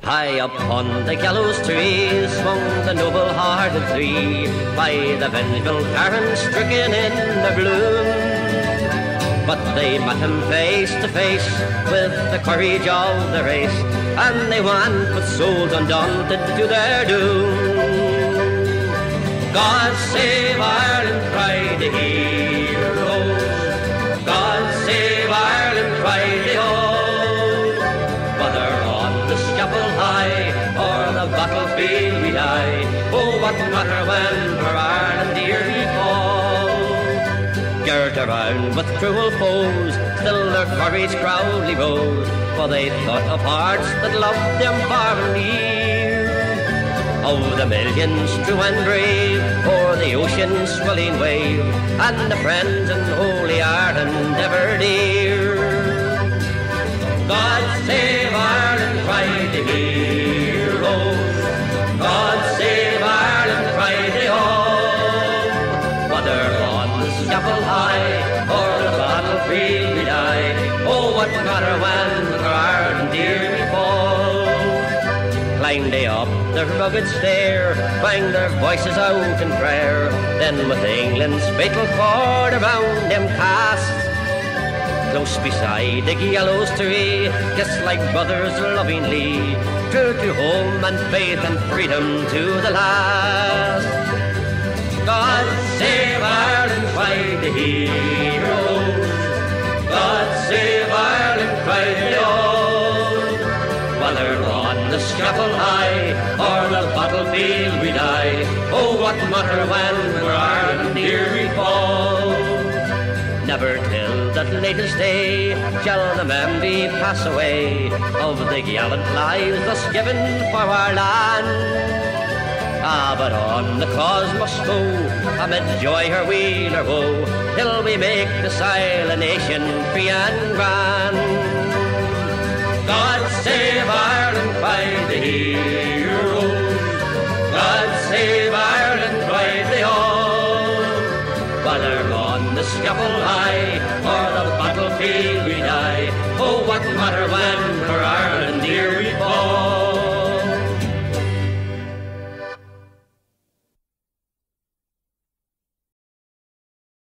High upon the gallows tree swung the noble-hearted three, by the vengeful Karen stricken in the gloom. But they met him face to face with the courage of the race, and they went with souls undaunted to their doom. God save Ireland, cried the heroes. God save Ireland, cried they all. Whether on the scaffold high or the battlefield we die, oh, what matter when for Ireland dear we fall. Girt around with cruel foes, still their courage proudly rose, for they thought of hearts that loved them far and near. Of the millions true and brave, o'er the ocean's swelling wave, and the friends in holy Ireland ever dear. God save Ireland, cried the heroes. God save Ireland, cried they all. Whether on the scaffold high or the battlefield we die, oh, what matter when for Ireland dear we fall. Climbed they up the rugged stair, banged their voices out in prayer, then with England's fatal cord around them cast. Close beside the gallows tree, kissed like brothers lovingly, true to home and faith and freedom to the last. God save Ireland, cried the heroes. God save Ireland, cried they all. Whether on the scaffold high or the battlefield we die, oh, what matter when for Ireland dear we fall. Never till that latest day shall the memory pass away of the gallant lives thus given for our land. Ah, but on the cause must go, amid joy or weal or woe, till we make this isle a nation free and grand. God save Ireland, cried the heroes. God save Ireland, cried they all. Whether on the scaffold high or the battlefield we die, oh, what matter when